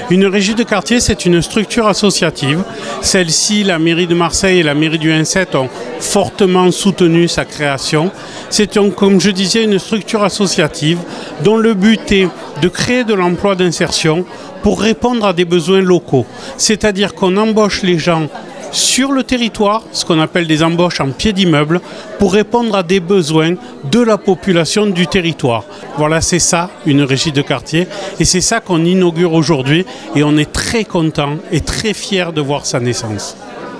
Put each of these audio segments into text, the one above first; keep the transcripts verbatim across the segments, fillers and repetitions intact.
Une régie de quartier, c'est une structure associative. Celle-ci, la mairie de Marseille et la mairie du vingt-sept ont fortement soutenu sa création. C'est donc, comme je disais, une structure associative dont le but est de créer de l'emploi d'insertion pour répondre à des besoins locaux. C'est-à-dire qu'on embauche les gens sur le territoire, ce qu'on appelle des embauches en pied d'immeuble, pour répondre à des besoins de la population du territoire. Voilà, c'est ça, une régie de quartier. Et c'est ça qu'on inaugure aujourd'hui. Et on est très content et très fiers de voir sa naissance.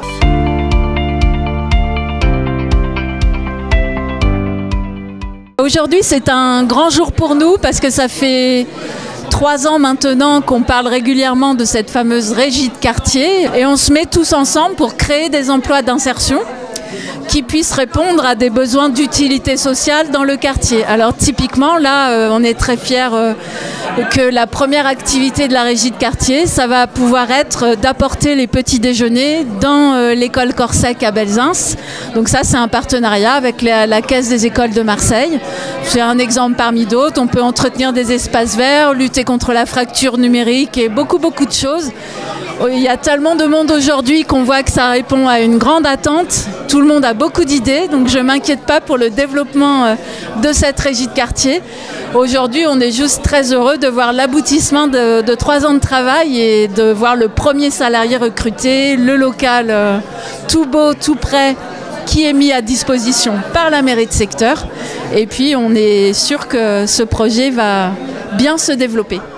Aujourd'hui, c'est un grand jour pour nous parce que ça fait trois ans maintenant qu'on parle régulièrement de cette fameuse régie de quartier et on se met tous ensemble pour créer des emplois d'insertion qui puissent répondre à des besoins d'utilité sociale dans le quartier. Alors typiquement, là, euh, on est très fiers euh, que la première activité de la régie de quartier, ça va pouvoir être d'apporter les petits déjeuners dans euh, l'école Corsec à Belzins. Donc ça, c'est un partenariat avec la, la Caisse des écoles de Marseille. C'est un exemple parmi d'autres. On peut entretenir des espaces verts, lutter contre la fracture numérique et beaucoup, beaucoup de choses. Il y a tellement de monde aujourd'hui qu'on voit que ça répond à une grande attente. Tout le monde a beaucoup d'idées, donc je ne m'inquiète pas pour le développement de cette régie de quartier. Aujourd'hui, on est juste très heureux de voir l'aboutissement de, de trois ans de travail et de voir le premier salarié recruté, le local euh, tout beau, tout prêt, qui est mis à disposition par la mairie de secteur. Et puis, on est sûr que ce projet va bien se développer.